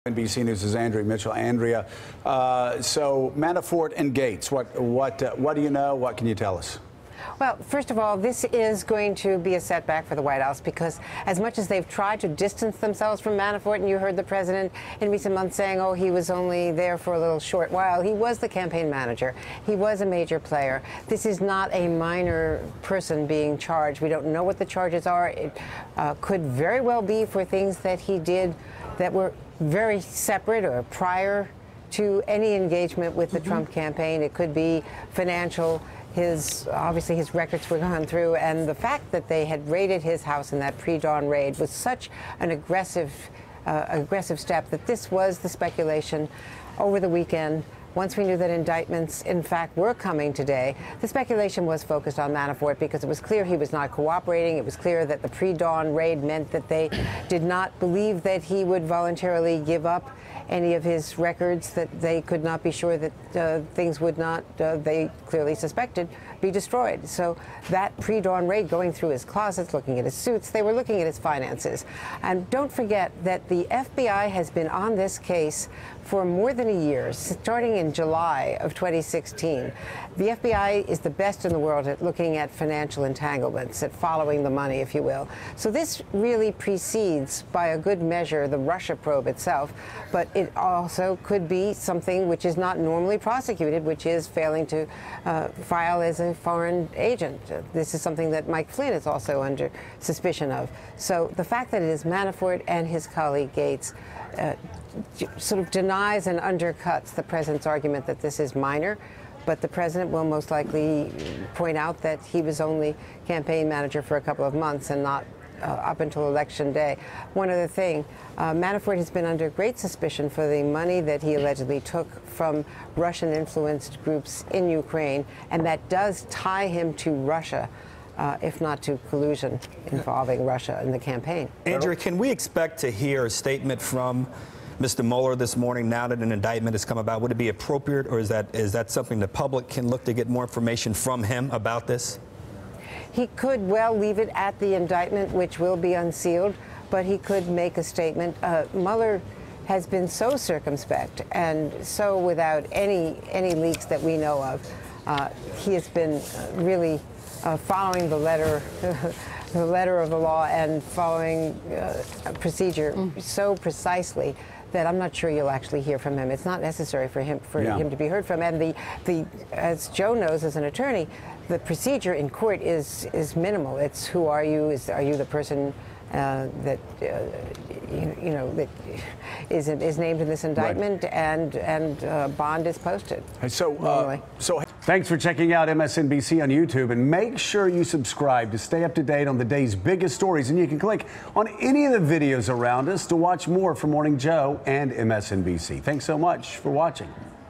NBC News' Andrea Mitchell. Andrea, so Manafort and Gates, what do you know? What can you tell us? Well, first of all, this is going to be a setback for the White House because as much as they've tried to distance themselves from Manafort, and you heard the president in recent months saying, oh, he was only there for a little short while, he was the campaign manager. He was a major player. This is not a minor person being charged. We don't know what the charges are. It could very well be for things that he did that were very separate or prior to any engagement with the Trump campaign. It could be financial. Obviously his records were gone through, and the fact that they had raided his house in that pre-dawn raid was such an aggressive step that this was the speculation over the weekend. Once we knew that indictments, in fact, were coming today, the speculation was focused on Manafort because it was clear he was not cooperating. It was clear that the pre-dawn raid meant that they did not believe that he would voluntarily give up any of his records, that they could not be sure that things would not, they clearly suspected, be destroyed. So that pre-dawn raid, going through his closets, looking at his suits, they were looking at his finances. And don't forget that the FBI has been on this case for more than a year, starting in July of 2016. The FBI is the best in the world at looking at financial entanglements, at following the money, if you will. So this really precedes, by a good measure, the Russia probe itself, but it also could be something which is not normally prosecuted, which is failing to file as a foreign agent. This is something that Mike Flynn is also under suspicion of. So the fact that it is Manafort and his colleague Gates sort of denies and undercuts the president's argument that this is minor, but the president will most likely point out that he was only campaign manager for a couple of months and not up until Election Day. One other thing, Manafort has been under great suspicion for the money that he allegedly took from Russian-influenced groups in Ukraine, and that does tie him to Russia, if not to collusion involving Russia in the campaign. Andrea, can we expect to hear a statement from Mr. Mueller this morning now that an indictment has come about? Would it be appropriate, or is that something the public can look to get more information from him about this? He could well leave it at the indictment, which will be unsealed, but he could make a statement. Mueller has been so circumspect and so without any leaks that we know of. He has been really following the letter of the law and following procedure so precisely that I'm not sure you'll actually hear from him. It's not necessary for him to be heard from. And as Joe knows as an attorney, the procedure in court is minimal. It's who are you? Are you the person that that is named in this indictment, right, and bond is posted. So thanks for checking out MSNBC on YouTube, and make sure you subscribe to stay up to date on the day's biggest stories. And you can click on any of the videos around us to watch more from Morning Joe and MSNBC. Thanks so much for watching.